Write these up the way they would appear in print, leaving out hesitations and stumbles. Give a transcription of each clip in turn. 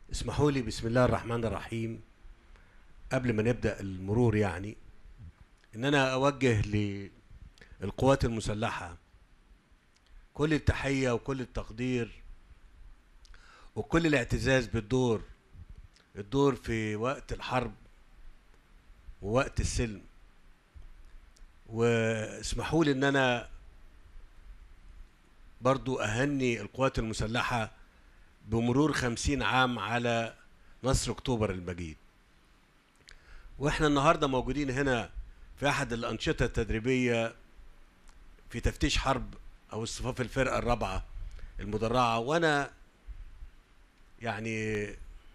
اسمحوا لي بسم الله الرحمن الرحيم. قبل ما نبدأ المرور إن أنا أوجه للقوات المسلحة كل التحية وكل التقدير وكل الاعتزاز الدور في وقت الحرب ووقت السلم. واسمحوا لي إن أنا برضو أهني القوات المسلحة بمرور 50 عام على نصر أكتوبر المجيد. واحنا النهاردة موجودين هنا في أحد الأنشطة التدريبية في تفتيش حرب أو اصطفاف الفرقة الرابعة المدرعة، وأنا يعني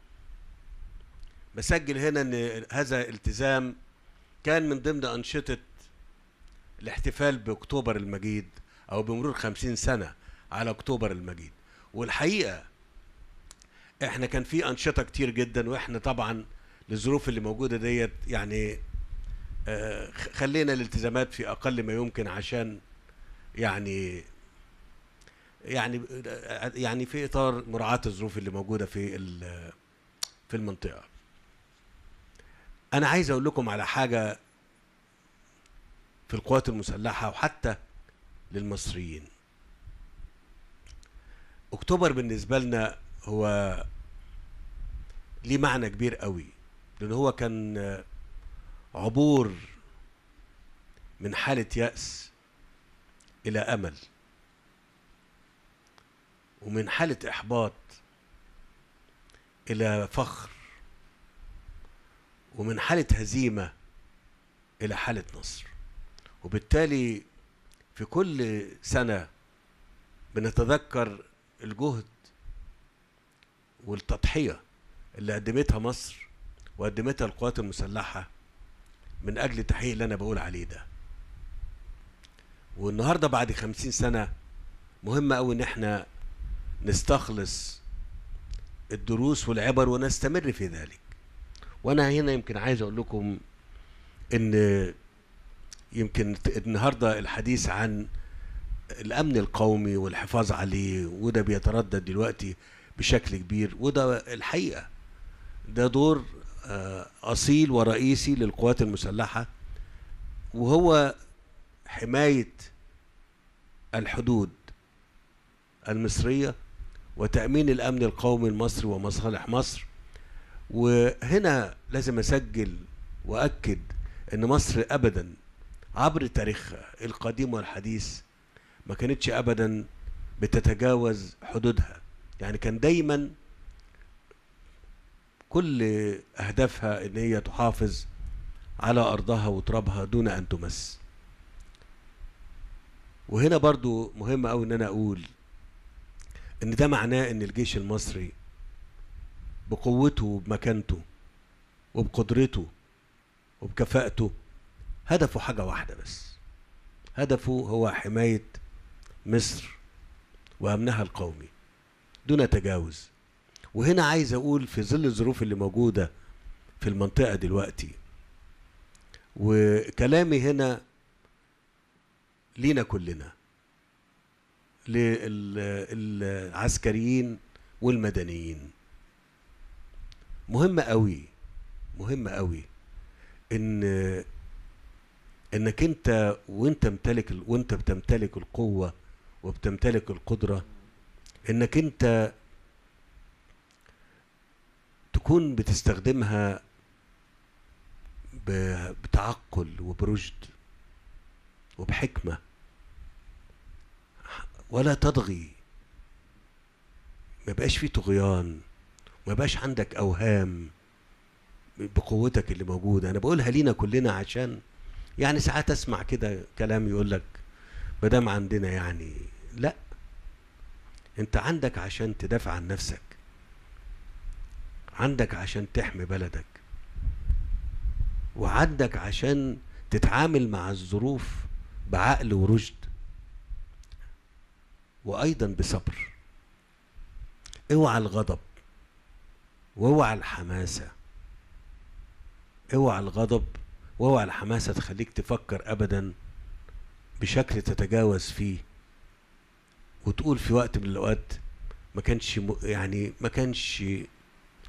بسجل هنا إن هذا التزام كان من ضمن أنشطة الاحتفال بأكتوبر المجيد أو بمرور 50 سنة على أكتوبر المجيد. والحقيقة احنا كان في أنشطة كتير جدا، واحنا طبعا للظروف اللي موجودة ديت خلينا الالتزامات في أقل ما يمكن عشان يعني يعني يعني في إطار مراعاة الظروف اللي موجودة في المنطقة. أنا عايز أقول لكم على حاجة في القوات المسلحة وحتى للمصريين. أكتوبر بالنسبة لنا هو ليه معنى كبير قوي، لأن هو كان عبور من حالة يأس إلى أمل، ومن حالة إحباط إلى فخر، ومن حالة هزيمة إلى حالة نصر. وبالتالي في كل سنة بنتذكر الجهد والتضحية اللي قدمتها مصر وقدمتها القوات المسلحة من أجل تحقيق اللي أنا بقول عليه ده. والنهاردة بعد 50 سنة مهم أوي إن احنا نستخلص الدروس والعبر ونستمر في ذلك. وأنا هنا يمكن عايز أقول لكم إن يمكن النهاردة الحديث عن الأمن القومي والحفاظ عليه، وده بيتردد دلوقتي بشكل كبير، وده الحقيقة ده دور أصيل ورئيسي للقوات المسلحة، وهو حماية الحدود المصرية وتأمين الأمن القومي المصري ومصالح مصر. وهنا لازم أسجل وأكد أن مصر أبدا عبر تاريخها القديم والحديث ما كانتش أبدا بتتجاوز حدودها. يعني كان دايما كل أهدافها أن هي تحافظ على أرضها وترابها دون أن تمس. وهنا برضو مهم أوي أن أنا أقول أن ده معناه أن الجيش المصري بقوته وبمكانته وبقدرته وبكفاءته هدفه حاجة واحدة بس، هدفه هو حماية مصر وأمنها القومي دون تجاوز. وهنا عايز أقول في ظل الظروف اللي موجودة في المنطقة دلوقتي، وكلامي هنا لينا كلنا، للعسكريين والمدنيين، مهم قوي مهم قوي ان انك وانت بتمتلك القوة وبتمتلك القدرة، انك انت تكون بتستخدمها بتعقل وبرشد وبحكمة، ولا تضغي. ما يبقاش فيه طغيان، ما يبقاش عندك اوهام بقوتك اللي موجودة. انا بقولها لينا كلنا عشان يعني ساعات اسمع كده كلام يقول لك ما دام عندنا، يعني لا، انت عندك عشان تدافع عن نفسك، عندك عشان تحمي بلدك، وعندك عشان تتعامل مع الظروف بعقل ورشد وايضا بصبر. اوعى الغضب واوعى الحماسة، اوعى الغضب واوعى الحماسة تخليك تفكر ابدا بشكل تتجاوز فيه وتقول في وقت من الاوقات ما كانش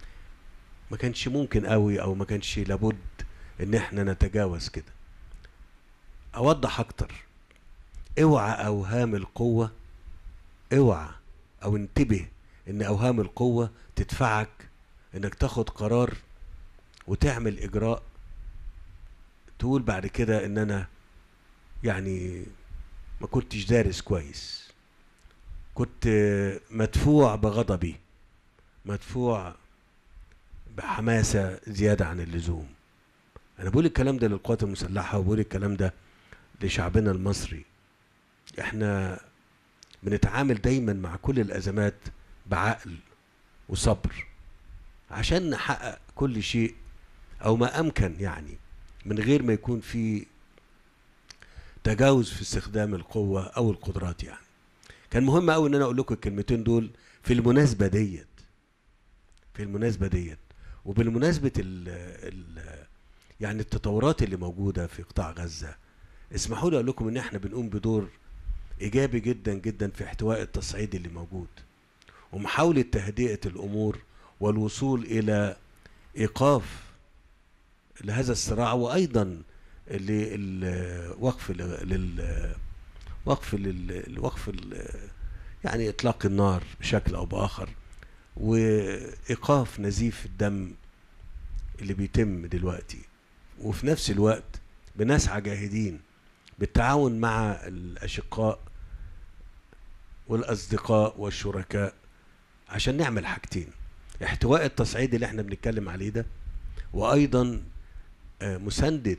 ما كانش ممكن قوي او ما كانش لابد ان احنا نتجاوز كده. اوضح اكتر، اوعى اوهام القوة، اوعى او انتبه ان اوهام القوة تدفعك انك تاخد قرار وتعمل اجراء تقول بعد كده ان انا يعني ما كنتش دارس كويس، كنت مدفوع بغضبي، مدفوع بحماسة زيادة عن اللزوم. انا بقول الكلام ده للقوات المسلحة وبقول الكلام ده لشعبنا المصري. احنا بنتعامل دايما مع كل الازمات بعقل وصبر عشان نحقق كل شيء او ما امكن، يعني من غير ما يكون في تجاوز في استخدام القوة او القدرات. يعني كان مهم قوي ان انا اقول لكم الكلمتين دول في المناسبة ديت، في المناسبة ديت. وبالمناسبة يعني التطورات اللي موجودة في قطاع غزة، اسمحوا لي اقول لكم ان احنا بنقوم بدور ايجابي جدا جدا في احتواء التصعيد اللي موجود ومحاولة تهدئة الامور والوصول الى ايقاف لهذا الصراع، وايضا للوقف وقف يعني اطلاق النار بشكل او باخر، وايقاف نزيف الدم اللي بيتم دلوقتي. وفي نفس الوقت بنسعى جاهدين بالتعاون مع الاشقاء والاصدقاء والشركاء عشان نعمل حاجتين: احتواء التصعيد اللي احنا بنتكلم عليه ده، وايضا مساندة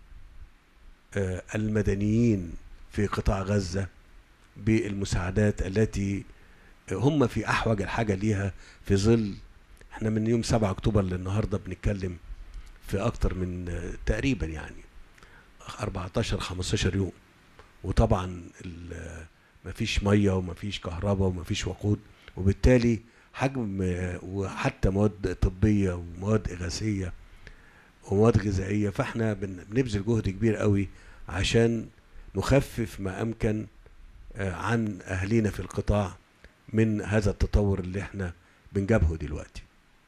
المدنيين في قطاع غزة بالمساعدات التي هم في احوج الحاجة ليها، في ظل احنا من يوم 7 اكتوبر للنهاردة بنتكلم في اكتر من تقريبا يعني 14 15 يوم، وطبعا مفيش مية ومفيش كهرباء ومفيش وقود، وبالتالي حجم وحتى مواد طبية ومواد إغاثية ومواد غذائية. فاحنا بنبذل جهد كبير قوي عشان نخفف ما أمكن عن أهلينا في القطاع من هذا التطور اللي احنا بنجابهه دلوقتي.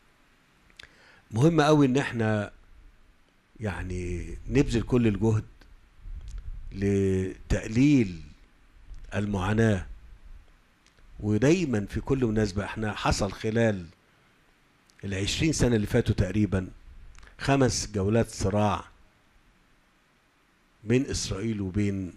مهم قوي ان احنا يعني نبذل كل الجهد لتقليل المعاناة. ودايما في كل مناسبة احنا حصل خلال 20 سنة اللي فاتوا تقريبا 5 جولات صراع بين إسرائيل وبين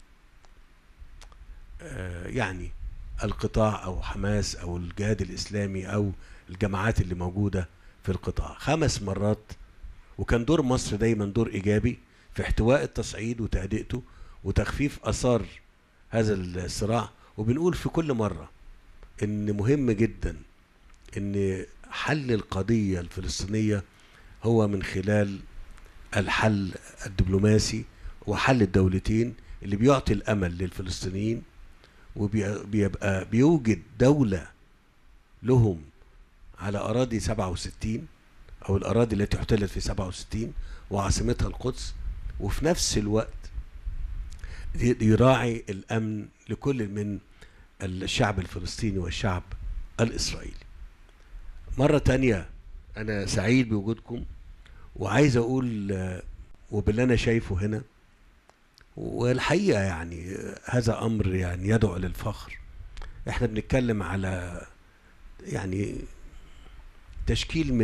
يعني القطاع أو حماس أو الجهاد الإسلامي أو الجماعات اللي موجودة في القطاع 5 مرات. وكان دور مصر دايما دور إيجابي في احتواء التصعيد وتهدئته وتخفيف أثار هذا الصراع. وبنقول في كل مرة إن مهم جدا إن حل القضية الفلسطينية هو من خلال الحل الدبلوماسي وحل الدولتين اللي بيعطي الأمل للفلسطينيين، وبيبقى بيوجد دولة لهم على أراضي 67 أو الأراضي التي احتلت في 67 وعاصمتها القدس، وفي نفس الوقت يراعي الأمن لكل من الشعب الفلسطيني والشعب الإسرائيلي. مرة تانية أنا سعيد بوجودكم، وعايز أقول وباللي أنا شايفه هنا، والحقيقة يعني هذا أمر يعني يدعو للفخر. احنا بنتكلم على يعني تشكيل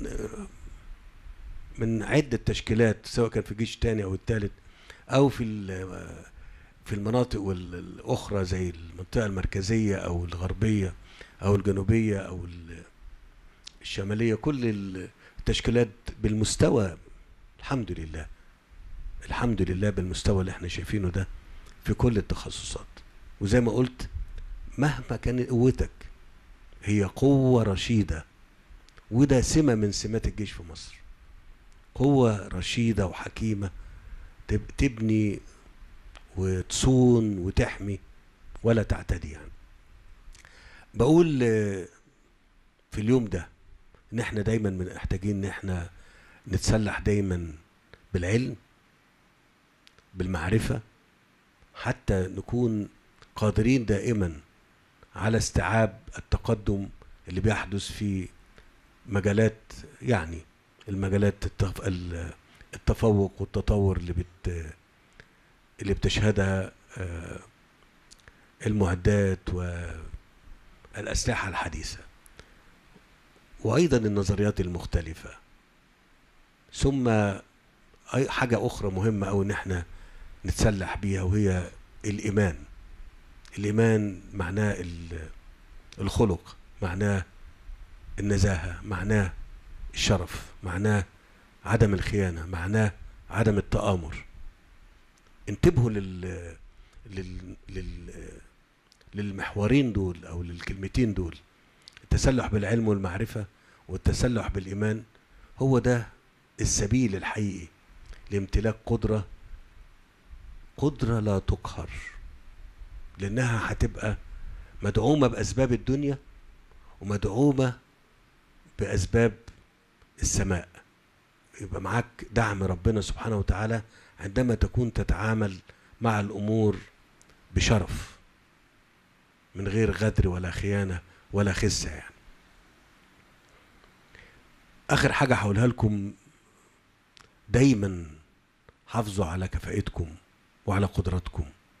من عدة تشكيلات، سواء كان في الجيش الثاني أو الثالث أو في المناطق الأخرى زي المنطقة المركزية أو الغربية أو الجنوبية أو الشمالية. كل التشكيلات بالمستوى الحمد لله، الحمد لله بالمستوى اللي احنا شايفينه ده في كل التخصصات. وزي ما قلت مهما كانت قوتك هي قوة رشيدة، وده سمة من سمات الجيش في مصر، قوة رشيدة وحكيمة تبني وتصون وتحمي ولا تعتدي. يعني بقول في اليوم ده ان احنا دايما محتاجين ان احنا نتسلح دايما بالعلم بالمعرفة، حتى نكون قادرين دائما على استيعاب التقدم اللي بيحدث في مجالات، يعني المجالات التفوق والتطور اللي بتشهدها المعدات والأسلحة الحديثة، وأيضا النظريات المختلفة. ثم أي حاجة أخرى مهمة أوي إن احنا نتسلح بيها، وهي الإيمان. الإيمان معناه الخلق، معناه النزاهة، معناه الشرف، معناه عدم الخيانة، معناه عدم التآمر. انتبهوا لل... لل... للمحورين دول أو للكلمتين دول، التسلح بالعلم والمعرفة والتسلح بالإيمان. هو ده السبيل الحقيقي لامتلاك قدرة لا تقهر، لأنها هتبقى مدعومة بأسباب الدنيا ومدعومة بأسباب السماء. يبقى معاك دعم ربنا سبحانه وتعالى عندما تكون تتعامل مع الأمور بشرف، من غير غدر ولا خيانة ولا خسة. يعني آخر حاجة هقولها لكم، دايما حافظوا على كفاءتكم وعلى قدراتكم،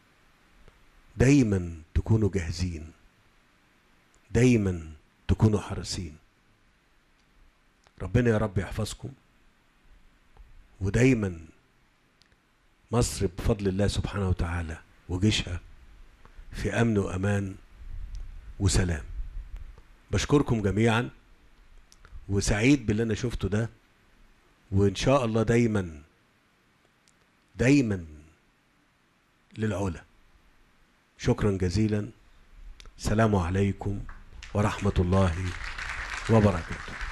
دايما تكونوا جاهزين، دايما تكونوا حريصين. ربنا يا رب يحفظكم، ودايما مصر بفضل الله سبحانه وتعالى وجيشها في أمن وأمان وسلام. بشكركم جميعا، وسعيد باللي أنا شفته ده، وإن شاء الله دايما دايما للعلا. شكرا جزيلا. السلام عليكم ورحمة الله وبركاته.